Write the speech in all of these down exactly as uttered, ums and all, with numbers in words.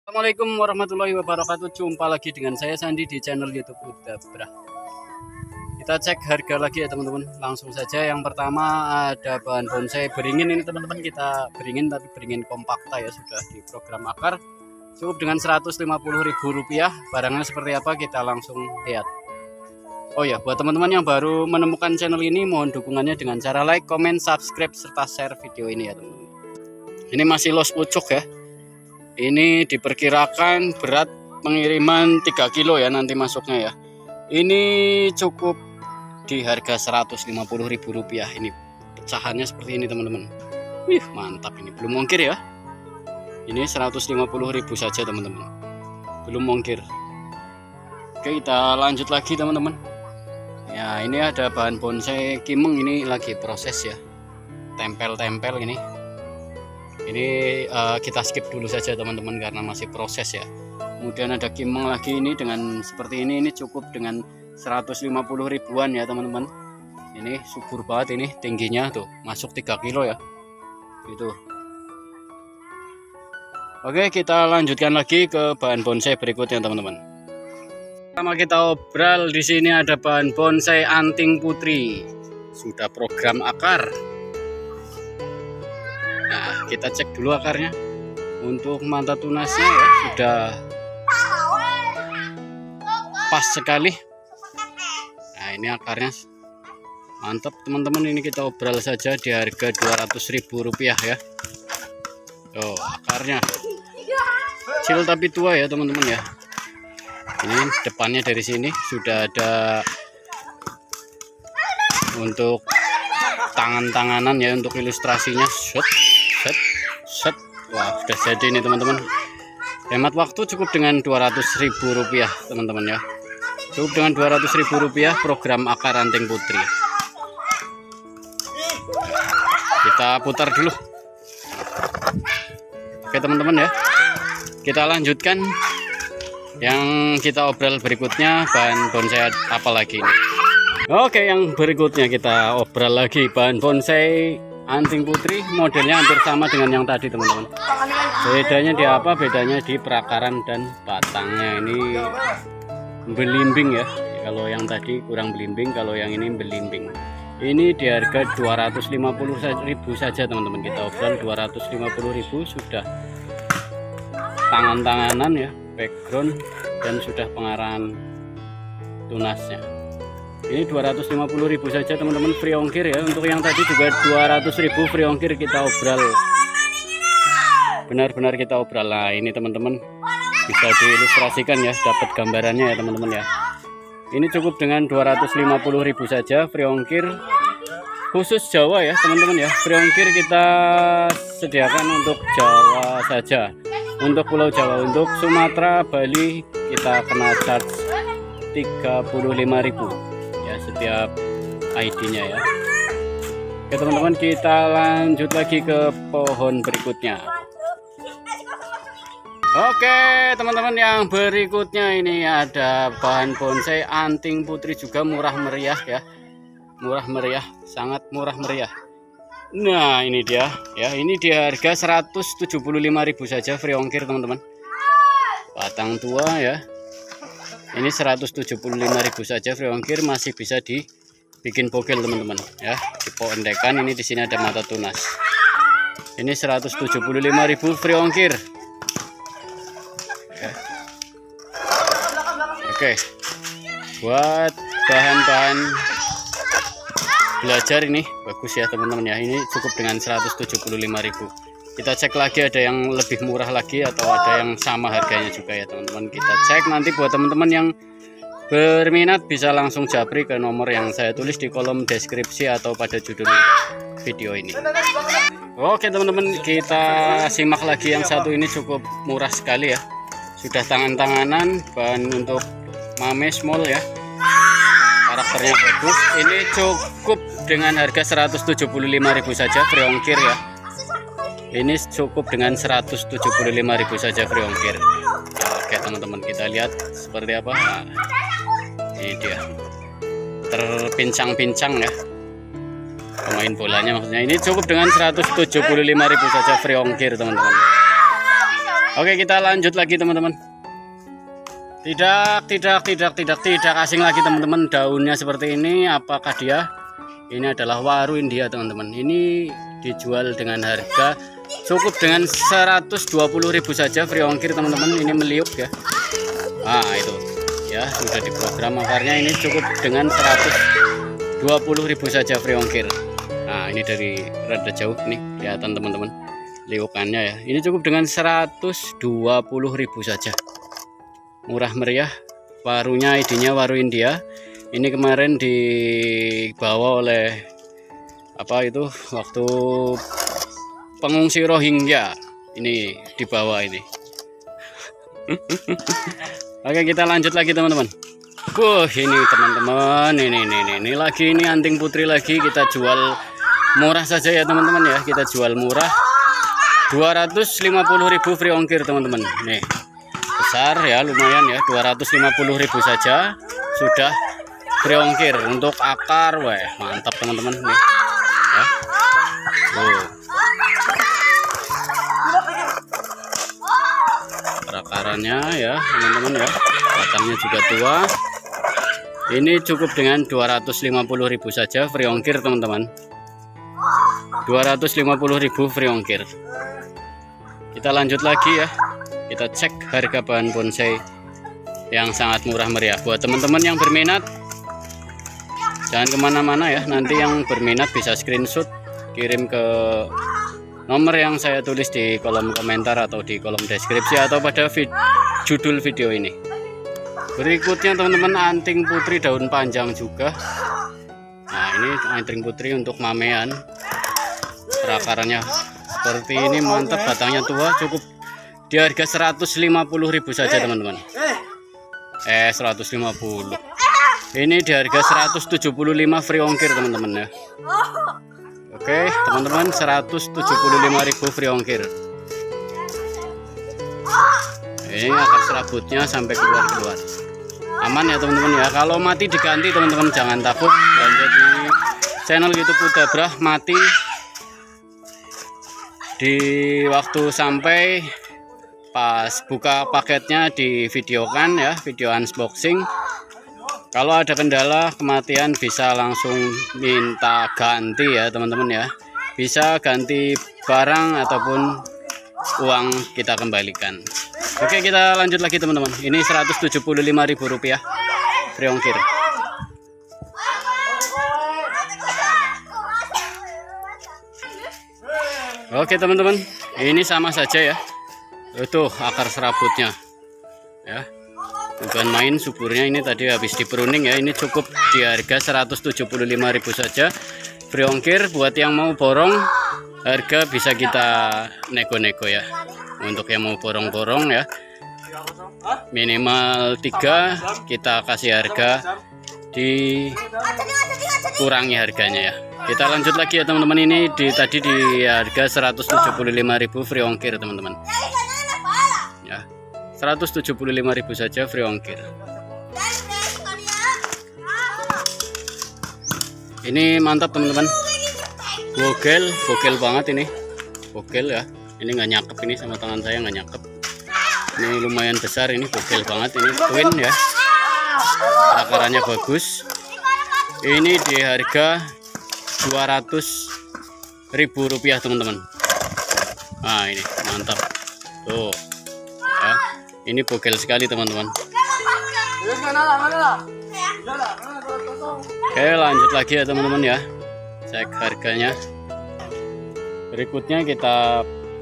Assalamualaikum warahmatullahi wabarakatuh. Jumpa lagi dengan saya Sandi di channel YouTube Udabra. Kita cek harga lagi ya teman-teman. Langsung saja yang pertama ada bahan bonsai beringin ini teman-teman. Kita beringin tapi beringin kompakta ya, sudah di program akar. Cukup dengan seratus lima puluh ribu rupiah. Barangnya seperti apa kita langsung lihat. Oh ya, buat teman-teman yang baru menemukan channel ini, mohon dukungannya dengan cara like, comment, subscribe serta share video ini ya teman-teman. Ini masih los pucuk ya. Ini diperkirakan berat pengiriman tiga kilo ya nanti masuknya ya. Ini cukup di harga seratus lima puluh ribu rupiah. Ini pecahannya seperti ini teman-teman. Wih, mantap ini. Belum ongkir ya. Ini seratus lima puluh ribu saja teman-teman. Belum ongkir. Oke, kita lanjut lagi teman-teman. Ya, ini ada bahan bonsai kimeng, ini lagi proses ya. Tempel-tempel ini. Ini uh, kita skip dulu saja teman-teman karena masih proses ya. Kemudian ada kimeng lagi ini dengan seperti ini. Ini cukup dengan seratus lima puluh ribuan ya teman-teman. Ini subur banget ini tingginya tuh, masuk tiga kilo ya. Gitu. Oke, kita lanjutkan lagi ke bahan bonsai berikutnya teman-teman. Pertama kita obral, di sini ada bahan bonsai anting putri. Sudah program akar. Nah, kita cek dulu akarnya. Untuk mata tunasnya ya sudah pas sekali. Nah, ini akarnya mantap teman-teman. Ini kita obral saja di harga dua ratus ribu rupiah ya. Oh, akarnya kecil tapi tua ya teman-teman ya. Ini depannya dari sini sudah ada untuk tangan-tanganan ya, untuk ilustrasinya. Set, set, set. Wah, sudah jadi ini teman-teman. Hemat waktu cukup dengan dua ratus ribu rupiah teman-teman ya. Cukup dengan dua ratus ribu rupiah program akar anting putri. Kita putar dulu. Oke teman-teman ya. Kita lanjutkan yang kita obral berikutnya, bahan bonsai apa lagi ini. Oke, yang berikutnya kita obral lagi bahan bonsai anting putri. Modelnya hampir sama dengan yang tadi teman-teman. Bedanya di apa? Bedanya di perakaran dan batangnya. Ini belimbing ya. Kalau yang tadi kurang belimbing, kalau yang ini belimbing. Ini di harga dua ratus lima puluh ribu saja teman-teman. Kita obral dua ratus lima puluh ribu, sudah tangan-tanganan ya, background, dan sudah pengarahan tunasnya. Ini dua ratus lima puluh ribu saja teman-teman, free ongkir ya. Untuk yang tadi juga dua ratus ribu free ongkir, kita obral. Benar-benar kita obral. Nah, ini teman-teman bisa diilustrasikan ya, dapat gambarannya ya teman-teman ya. Ini cukup dengan dua ratus lima puluh ribu saja free ongkir. Khusus Jawa ya teman-teman ya. Free ongkir kita sediakan untuk Jawa saja. Untuk Pulau Jawa, untuk Sumatera, Bali kita kena charge tiga puluh lima ribu ya setiap I D-nya ya. Oke teman-teman, kita lanjut lagi ke pohon berikutnya. Oke teman-teman, yang berikutnya ini ada bahan bonsai anting putri, juga murah meriah ya. Murah meriah, sangat murah meriah. Nah, ini dia ya, ini di harga seratus tujuh puluh lima ribu saja free ongkir teman-teman. Batang tua ya. Ini seratus tujuh puluh lima ribu saja free ongkir, masih bisa dibikin bogel teman-teman ya. Dipondekan, ini di sini ada mata tunas. Ini seratus tujuh puluh lima ribu free ongkir. Ya. Oke. Buat bahan-bahan belajar ini bagus ya teman-teman ya. Ini cukup dengan seratus tujuh puluh lima ribu. Kita cek lagi ada yang lebih murah lagi atau ada yang sama harganya juga ya teman-teman. Kita cek nanti. Buat teman-teman yang berminat bisa langsung japri ke nomor yang saya tulis di kolom deskripsi atau pada judul video ini. Oke teman-teman, kita simak lagi yang satu ini, cukup murah sekali ya. Sudah tangan-tanganan, bahan untuk mame small ya. Karakternya bagus. Ini cukup dengan harga seratus tujuh puluh lima ribu saja free ongkir ya. Ini cukup dengan seratus tujuh puluh lima ribu saja free ongkir. Oke teman-teman, kita lihat seperti apa. Nah, ini dia terpincang-pincang ya pemain bolanya maksudnya. Ini cukup dengan seratus tujuh puluh lima ribu saja free ongkir teman-teman. Oke, kita lanjut lagi teman-teman. Tidak, tidak, tidak, tidak, tidak asing lagi teman-teman. Daunnya seperti ini. Apakah dia? Ini adalah waru India teman-teman. Ini dijual dengan harga cukup dengan seratus dua puluh ribu saja, free ongkir teman-teman. Ini meliuk ya. Nah itu ya, sudah diprogram akarnya. Ini cukup dengan seratus dua puluh ribu saja, free ongkir. Nah ini dari rada jauh nih, kelihatan teman-teman liukannya ya. Ini cukup dengan seratus dua puluh ribu saja, murah meriah. Warunya I D-nya waru India. Ini kemarin dibawa oleh apa itu, waktu pengungsi Rohingya ini dibawa ini. Oke, kita lanjut lagi teman-teman. Wah ini teman-teman, ini, ini ini ini lagi ini anting putri lagi. Kita jual murah saja ya teman-teman ya. Kita jual murah dua ratus lima puluh ribu free ongkir teman-teman. Nih besar ya, lumayan ya, dua ratus lima puluh ribu saja sudah free ongkir untuk akar. Wah mantap teman-teman nih ya. Tuh. Akarannya ya teman-teman ya, batangnya juga tua. Ini cukup dengan dua ratus lima puluh ribu saja, free ongkir teman-teman. dua ratus lima puluh ribu free ongkir. Kita lanjut lagi ya. Kita cek harga bahan bonsai yang sangat murah meriah. Buat teman-teman yang berminat, jangan kemana-mana ya. Nanti yang berminat bisa screenshot, kirim ke nomor yang saya tulis di kolom komentar atau di kolom deskripsi atau pada vid judul video ini. Berikutnya teman-teman, anting putri daun panjang juga. Nah ini anting putri untuk mamean. Perakarannya seperti ini, mantap, batangnya tua, cukup di harga seratus lima puluh ribu saja teman-teman. Eh seratus lima puluh. Ini di harga seratus tujuh puluh lima free ongkir teman-teman ya. Oke teman-teman, seratus tujuh puluh lima ribu free ongkir. Ini akar serabutnya sampai keluar-keluar. Aman ya teman-teman ya. Kalau mati diganti teman-teman, jangan takut. Lanjut di channel YouTube Udabrah, mati di waktu sampai pas buka paketnya divideokan ya, video unboxing. Kalau ada kendala kematian bisa langsung minta ganti ya teman-teman ya. Bisa ganti barang ataupun uang kita kembalikan. Oke, kita lanjut lagi teman-teman. Ini seratus tujuh puluh lima ribu rupiah free ongkir. Oke teman-teman, ini sama saja ya. Itu akar serabutnya ya, bukan main suburnya. Ini tadi habis di pruning ya. Ini cukup di harga seratus tujuh puluh lima ribu saja, free ongkir. Buat yang mau borong, harga bisa kita nego-nego ya. Untuk yang mau borong-borong ya, minimal tiga, kita kasih harga dikurangi harganya ya. Kita lanjut lagi ya teman-teman. Ini di tadi di harga seratus tujuh puluh lima ribu free ongkir teman-teman ya. seratus tujuh puluh lima ribu saja free ongkir. Ini mantap teman-teman, bogel bogel banget ini, bogel ya. Ini nggak nyakep, ini sama tangan saya nggak nyakep. Ini lumayan besar, ini bogel banget, ini twin ya. Akarannya bagus. Ini di harga dua ratus ribu rupiah teman-teman. Nah ini mantap tuh ya. Ini bogel sekali teman-teman. Oke, lanjut lagi ya teman-teman ya. Cek harganya. Berikutnya kita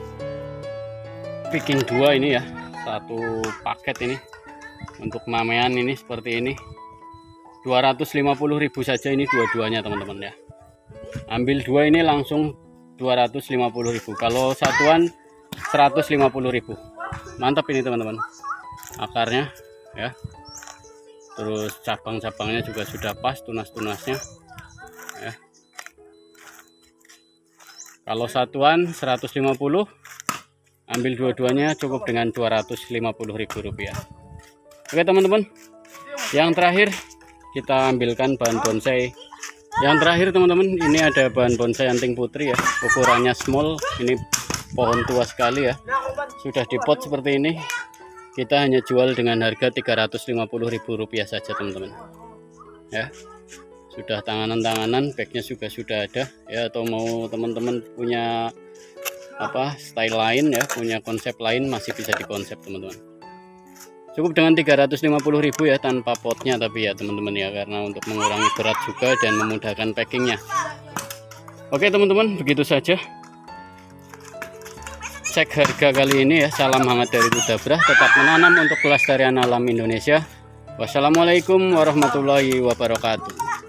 bikin dua ini ya, satu paket ini untuk mamean. Ini seperti ini, dua ratus lima puluh ribu saja ini dua-duanya teman-teman ya. Ambil dua ini langsung dua ratus lima puluh ribu. Kalau satuan seratus lima puluh ribu. Mantap ini teman-teman, akarnya ya. Terus cabang-cabangnya juga sudah pas, tunas-tunasnya ya. Kalau satuan seratus lima puluh, ambil dua-duanya cukup dengan dua ratus lima puluh ribu rupiah. Oke teman-teman, yang terakhir kita ambilkan bahan bonsai. Yang terakhir teman-teman, ini ada bahan bonsai anting putri ya, ukurannya small. Ini pohon tua sekali ya, sudah dipot seperti ini, kita hanya jual dengan harga tiga ratus lima puluh ribu rupiah saja teman-teman ya. Sudah tanganan-tanganan, bagnya juga sudah ada ya. Atau mau teman-teman punya apa style lain ya, punya konsep lain, masih bisa dikonsep teman-teman. Cukup dengan tiga ratus lima puluh ribu ya, tanpa potnya tapi ya teman-teman ya, karena untuk mengurangi berat juga dan memudahkan packingnya. Oke teman-teman, begitu saja cek harga kali ini ya. Salam hangat dari Kuda Brah, tetap menanam untuk kelestarian alam Indonesia. Wassalamualaikum warahmatullahi wabarakatuh.